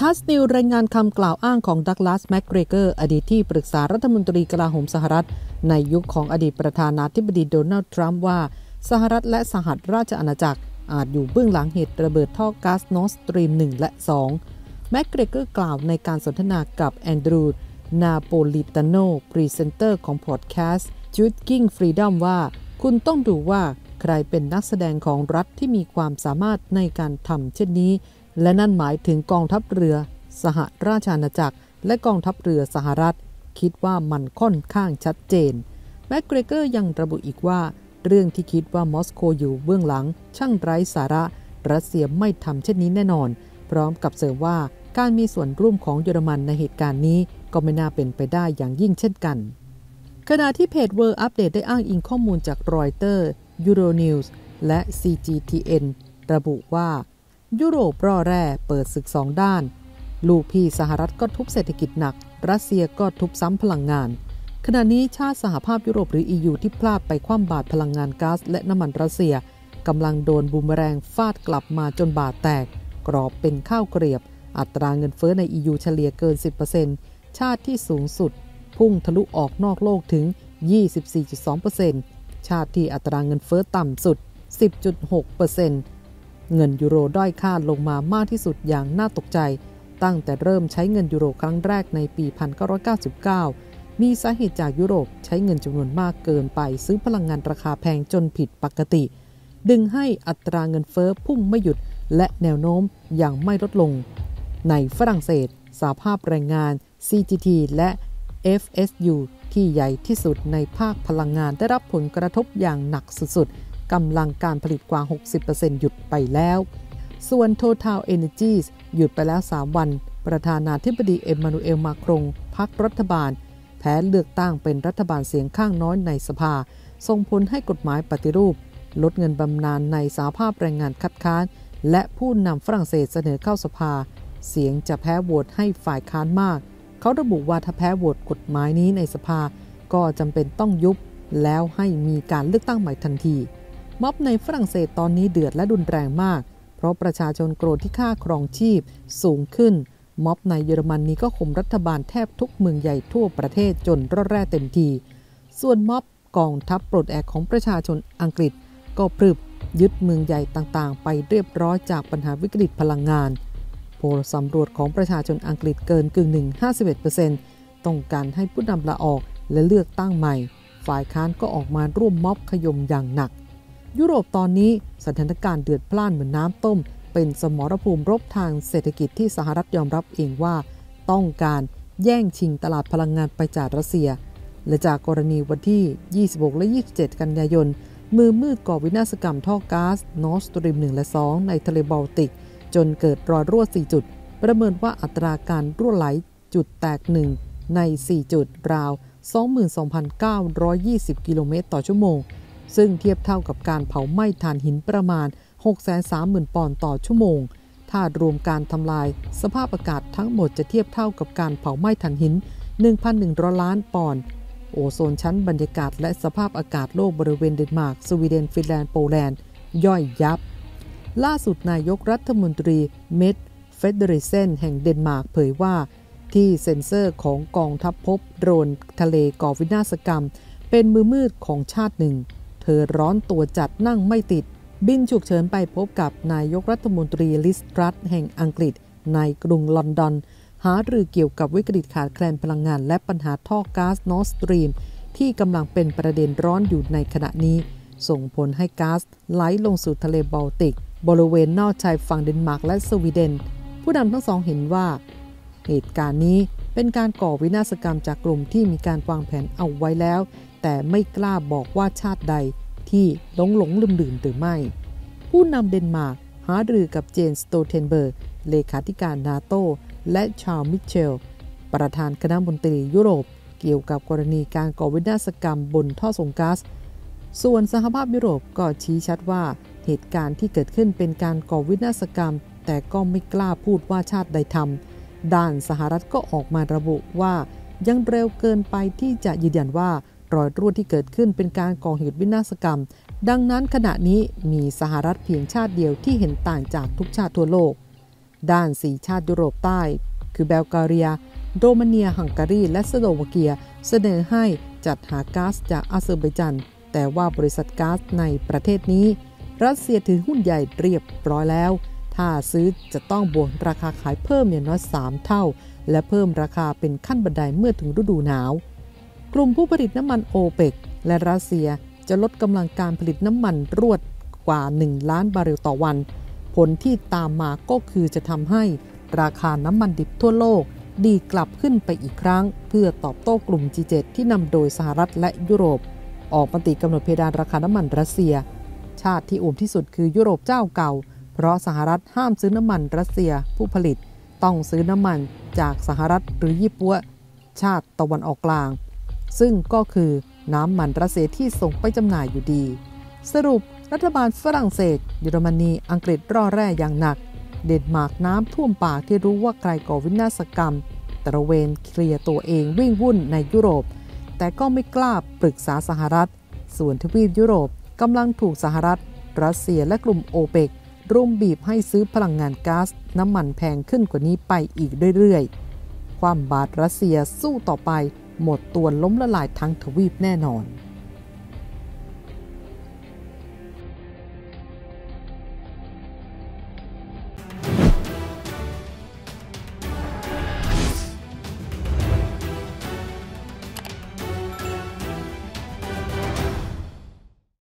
ทัสนิวรายงานคำกล่าวอ้างของดักลาสแมคเกรเกอร์อดีตที่ปรึกษารัฐมนตรีกลาโหมสหรัฐในยุคของอดีตประธานาธิบดีโดนัลด์ทรัมป์ว่าสหรัฐและสหราชอาณาจักรอาจอยู่เบื้องหลังเหตุระเบิดท่อก๊าซนอร์ดสตรีม 1 และ 2 แมคเกรเกอร์กล่าวในการสนทนากับแอนดรูว์ นาโปลิตาโน พรีเซนเตอร์ของพอดแคสต์ Jugging Freedom ว่าคุณต้องดูว่าใครเป็นนักแสดงของรัฐที่มีความสามารถในการทำเช่นนี้และนั่นหมายถึงกองทัพเรือสหราชอาณาจักรและกองทัพเรือสหรัฐคิดว่ามันค่อนข้างชัดเจนแมคเกรเกอร์ยังระบุอีกว่าเรื่องที่คิดว่ามอสโกอยู่เบื้องหลังช่างไร้สาระรัสเซียไม่ทำเช่นนี้แน่นอนพร้อมกับเสริมว่าการมีส่วนร่วมของเยอรมันในเหตุการณ์นี้ก็ไม่น่าเป็นไปได้อย่างยิ่งเช่นกันขณะที่เพจ World Update ได้อ้างอิงข้อมูลจากรอยเตอร์ Euronews และ CGTN ระบุว่ายุโรปร่อแร่เปิดศึกสองด้านลูกพี่สหรัฐก็ทุบเศรษฐกิจหนักรัสเซียก็ทุบซ้ำพลังงานขณะนี้ชาติสหภาพยุโรปหรือ EU ที่พลาดไปคว่ำบาตรพลังงานก๊าซและน้ำมันรัสเซียกำลังโดนบูมแรงฟาดกลับมาจนบาตรแตกกรอบเป็นข้าวเกรียบอัตราเงินเฟ้อใน EU เฉลี่ยเกิน 10% ชาติที่สูงสุดพุ่งทะลุออกนอกโลกถึง 24.2% ชาติที่อัตราเงินเฟ้อต่ำสุด 10.6% เงินยูโรด้อยค่าลงมามากที่สุดอย่างน่าตกใจตั้งแต่เริ่มใช้เงินยูโรครั้งแรกในปี 1999 มีสาเหตุจากยุโรปใช้เงินจำนวนมากเกินไปซื้อพลังงานราคาแพงจนผิดปกติดึงให้อัตราเงินเฟ้อพุ่งไม่หยุดและแนวโน้มยังไม่ลดลงในฝรั่งเศสสหภาพแรงงาน CGT และ FSU ที่ใหญ่ที่สุดในภาคพลังงานได้รับผลกระทบอย่างหนักสุดๆกำลังการผลิตกว่า 60% หยุดไปแล้วส่วน Total Energies หยุดไปแล้ว 3 วันประธานาธิบดีเอ็มมานูเอล มาครงพรรครัฐบาลแพ้เลือกตั้งเป็นรัฐบาลเสียงข้างน้อยในสภาส่งผลให้กฎหมายปฏิรูปลดเงินบำนาญในสหภาพแรงงานคัดค้านและผู้นำฝรั่งเศสเสนอเข้าสภาเสียงจะแพ้โหวตให้ฝ่ายค้านมากเขาระบุว่าถ้าแพ้โหวตกฎหมายนี้ในสภาก็จำเป็นต้องยุบแล้วให้มีการเลือกตั้งใหม่ทันทีม็อบในฝรั่งเศสตอนนี้เดือดและรุนแรงมากเพราะประชาชนโกรธที่ค่าครองชีพสูงขึ้นม็อบในเยอรมนีก็ข่มรัฐบาลแทบทุกเมืองใหญ่ทั่วประเทศจนร่อแร่เต็มทีส่วนม็อบกองทัพปลดแอกของประชาชนอังกฤษก็พรึบยึดเมืองใหญ่ต่างๆไปเรียบร้อยจากปัญหาวิกฤตพลังงานโพลสำรวจของประชาชนอังกฤษเกินกึ่งหนึ่ง 51% ต้องการให้ผู้นำลาออกและเลือกตั้งใหม่ฝ่ายค้านก็ออกมาร่วมม็อบขยมอย่างหนักยุโรปตอนนี้สถานการณ์เดือดพล่านเหมือนน้ำต้มเป็นสมรภูมิรบทางเศรษฐกิจที่สหรัฐยอมรับเองว่าต้องการแย่งชิงตลาดพลังงานไปจากรัสเซียและจากกรณีวันที่ 26 และ 27 กันยายนมือมืดก่อวินาศกรรมท่อก๊าซนอร์ดสตรีม 1 และ 2 ในทะเลบอลติกจนเกิดรอยรั่ว 4 จุดประเมินว่าอัตราการรั่วไหลจุดแตก1ใน 4 จุดราว 22,920 กิโลเมตรต่อชั่วโมงซึ่งเทียบเท่ากับการเผาไหม้ถ่านหินประมาณ 630,000 ปอนด์ต่อชั่วโมงถ้ารวมการทำลายสภาพอากาศทั้งหมดจะเทียบเท่ากับการเผาไหม้ถ่านหิน 1,100 ล้านปอนด์โอโซนชั้นบรรยากาศและสภาพอากาศโลกบริเวณเดนมาร์กสวีเดนฟินแลนด์โปแลนด์ย่อยยับล่าสุดนายกรัฐมนตรีเมทเฟเดริเซนแห่งเดนมาร์กเผยว่าที่เซ็นเซอร์ของกองทัพพบโดรนทะเลก่อวินาศกรรมเป็นมือมืดของชาติหนึ่งเธอร้อนตัวจัดนั่งไม่ติดบินฉุกเฉินไปพบกับนายกรัฐมนตรีลิสตรัสแห่งอังกฤษในกรุงลอนดอนหารือเกี่ยวกับวิกฤตขาดแคลนพลังงานและปัญหาท่อก๊าซนอร์ดสตรีมที่กำลังเป็นประเด็นร้อนอยู่ในขณะนี้ส่งผลให้ก๊าซไหลลงสู่ทะเลบอลติกบริเวณนอกชายฝั่งเดนมาร์กและสวีเดนผู้นำทั้งสองเห็นว่าเหตุการณ์นี้เป็นการก่อวินาศกรรมจากกลุ่มที่มีการวางแผนเอาไว้แล้วแต่ไม่กล้าบอกว่าชาติใดที่หลงลืมหรือไม่ผู้นำเดนมาร์กหารือกับเจนสโตเทนเบิร์กเลขาธิการนาโตและชาร์ลส์มิเชลประธานคณะมนตรียุโรปเกี่ยวกับกรณีการก่อวินาศกรรมบนท่อส่งก๊าซส่วนสหภาพยุโรปก็ชี้ชัดว่าเหตุการณ์ที่เกิดขึ้นเป็นการก่อวินาศกรรมแต่ก็ไม่กล้าพูดว่าชาติใดทำด้านสหรัฐก็ออกมาระบุว่ายังเร็วเกินไปที่จะยืนยันว่ารอยรั่วที่เกิดขึ้นเป็นการก่อเหตุวินาศกรรมดังนั้นขณะนี้มีสหรัฐเพียงชาติเดียวที่เห็นต่างจากทุกชาติทั่วโลกด้าน4ชาติยุโรปใต้คือเบลแกเรียโรมาเนียฮังการีและสโลวาเกียเสนอให้จัดหาก๊าซจากอาเซอร์ไบจานแต่ว่าบริษัทก๊าซในประเทศนี้รัสเซียถือหุ้นใหญ่เรียบร้อยแล้วถ้าซื้อจะต้องบวกราคาขายเพิ่มอย่างน้อย3เท่าและเพิ่มราคาเป็นขั้นบันไดเมื่อถึงฤดูหนาวกลุ่มผู้ผลิตน้ำมันโอเปกและรัสเซียจะลดกำลังการผลิตน้ำมันรวดกว่า1ล้านบาร์เรลต่อวันผลที่ตามมาก็คือจะทำให้ราคาน้ำมันดิบทั่วโลกดีกลับขึ้นไปอีกครั้งเพื่อตอบโต้กลุ่ม G7 ที่นำโดยสหรัฐและยุโรปออกมติกำหนดเพดานราคาน้ำมันรัสเซียชาติที่อุ่มที่สุดคือยุโรปเจ้าเก่าเพราะสหรัฐห้ามซื้อน้ำมันรัสเซียผู้ผลิตต้องซื้อน้ำมันจากสหรัฐหรือญี่ปุ่นชาติตะวันออกกลางซึ่งก็คือน้ำมันรัสเซียที่ส่งไปจำหน่ายอยู่ดีสรุปรัฐบาลฝรั่งเศสเยอรมนีอังกฤษร่อแร่อย่างหนักเดนมาร์กน้ำท่วมปากที่รู้ว่าใครก่อวินาศกรรมตระเวนเคลียร์ตัวเองวิ่งวุ่นในยุโรปแต่ก็ไม่กล้าปรึกษาสหรัฐส่วนทวีปยุโรปกำลังถูกสหรัฐรัสเซียและกลุ่มโอเปกรุมบีบให้ซื้อพลังงานก๊าซน้ำมันแพงขึ้นกว่านี้ไปอีกเรื่อยๆความบาดรัสเซียสู้ต่อไปหมดตัวล้มละลายทั้งทวีปแน่นอน